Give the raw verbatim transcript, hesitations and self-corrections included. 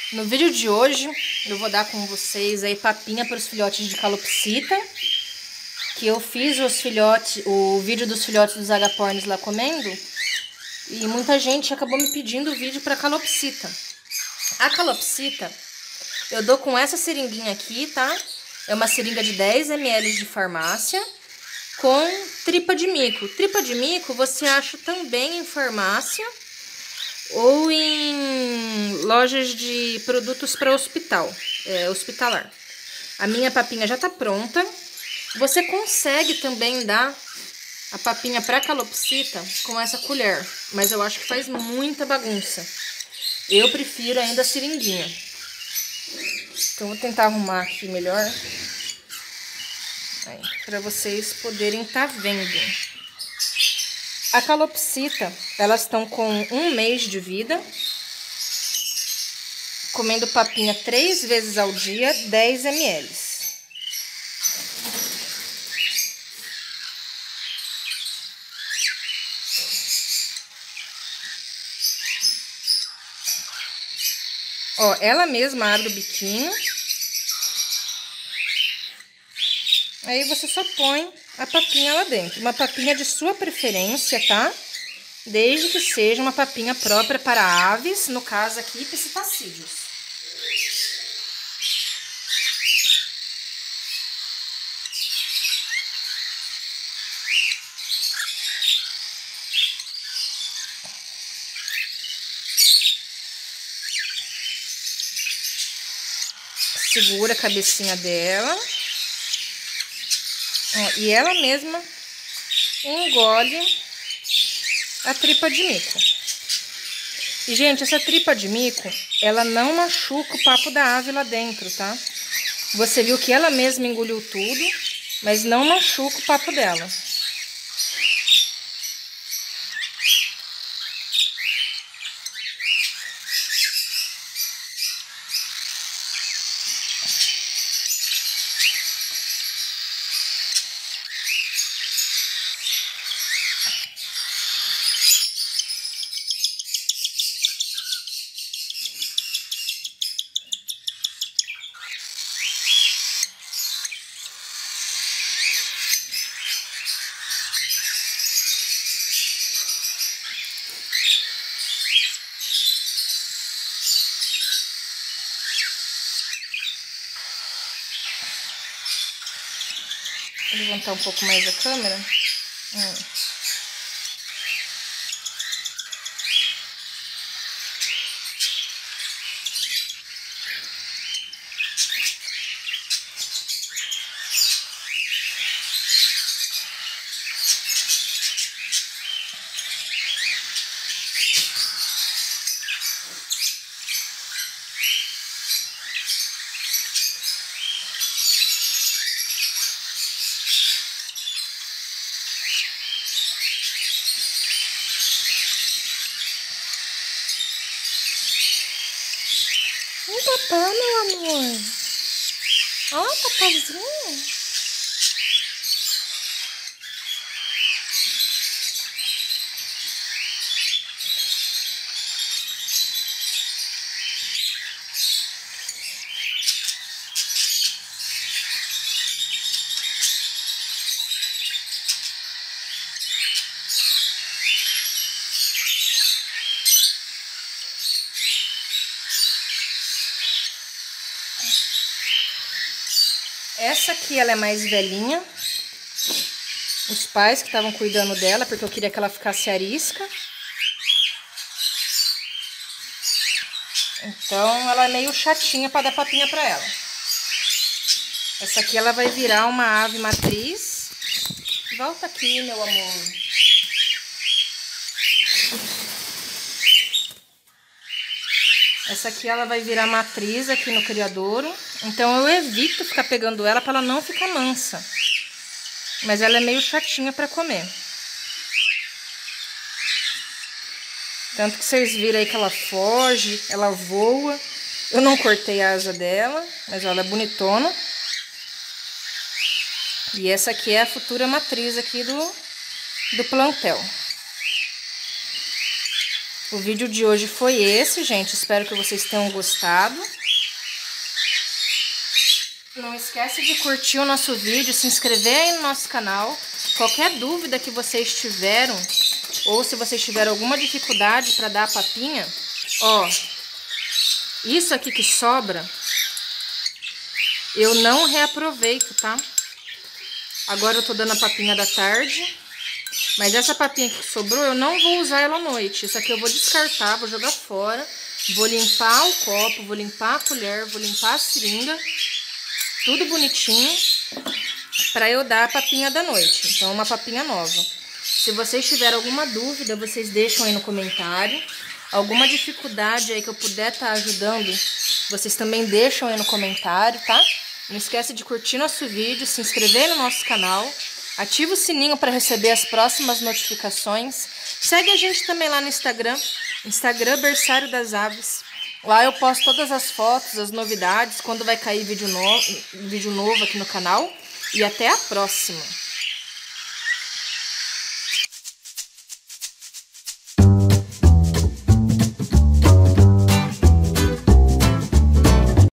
No vídeo de hoje, eu vou dar com vocês aí papinha para os filhotes de calopsita, que eu fiz os filhotes, o vídeo dos filhotes dos agapornis lá comendo, e muita gente acabou me pedindo o vídeo para calopsita. A calopsita, eu dou com essa seringuinha aqui, tá? É uma seringa de dez mililitros de farmácia, com tripa de mico. Tripa de mico você acha também em farmácia, ou em lojas de produtos para hospital, é, hospitalar. A minha papinha já tá pronta. Você consegue também dar a papinha para calopsita com essa colher, mas eu acho que faz muita bagunça. Eu prefiro ainda a seringuinha. Então vou tentar arrumar aqui melhor, para vocês poderem estar vendo. A calopsita, elas estão com um mês de vida, comendo papinha três vezes ao dia, dez mililitros. Ó, ela mesma abre o biquinho. Aí você só põe a papinha lá dentro. Uma papinha de sua preferência, tá? Desde que seja uma papinha própria para aves, no caso aqui, psitacídeos. Segura a cabecinha dela. Ó, e ela mesma engole a tripa de mico. E, gente, essa tripa de mico, ela não machuca o papo da ave lá dentro, tá? Você viu que ela mesma engoliu tudo, mas não machuca o papo dela. Vou levantar um pouco mais a câmera. Hum. Um papá, meu amor. Ó, papazinho. Essa aqui, ela é mais velhinha. Os pais que estavam cuidando dela, porque eu queria que ela ficasse arisca. Então, ela é meio chatinha para dar papinha para ela. Essa aqui, ela vai virar uma ave matriz. Volta aqui, meu amor. Essa aqui, ela vai virar matriz aqui no criadouro. Então, eu evito ficar pegando ela para ela não ficar mansa. Mas ela é meio chatinha para comer. Tanto que vocês viram aí que ela foge, ela voa. Eu não cortei a asa dela, mas ela é bonitona. E essa aqui é a futura matriz aqui do, do plantel. O vídeo de hoje foi esse, gente. Espero que vocês tenham gostado. Não esquece de curtir o nosso vídeo, se inscrever aí no nosso canal. Qualquer dúvida que vocês tiveram, ou se vocês tiveram alguma dificuldade para dar a papinha, ó, isso aqui que sobra, eu não reaproveito, tá? Agora eu tô dando a papinha da tarde, mas essa papinha que sobrou, eu não vou usar ela à noite. Isso aqui eu vou descartar, vou jogar fora, vou limpar o copo, vou limpar a colher, vou limpar a seringa, tudo bonitinho, para eu dar a papinha da noite. Então, uma papinha nova. Se vocês tiverem alguma dúvida, vocês deixam aí no comentário. Alguma dificuldade aí que eu puder estar ajudando, vocês também deixam aí no comentário, tá? Não esquece de curtir nosso vídeo, se inscrever no nosso canal, ativa o sininho para receber as próximas notificações. Segue a gente também lá no Instagram, Instagram Berçário das Aves. Lá eu posto todas as fotos, as novidades, quando vai cair vídeo novo, vídeo novo aqui no canal. E até a próxima!